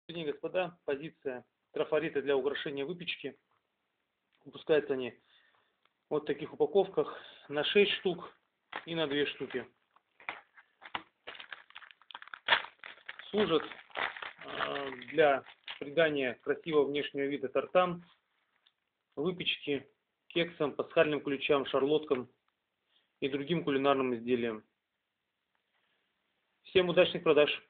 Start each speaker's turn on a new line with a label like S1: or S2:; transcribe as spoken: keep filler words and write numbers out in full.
S1: День, господа, позиция трафарита для украшения выпечки. Выпускаются они вот в таких упаковках на шесть штук и на две штуки. Служат э, для придания красивого внешнего вида тортам, выпечки, кексам, пасхальным ключам, шарлоткам и другим кулинарным изделиям. Всем удачных продаж!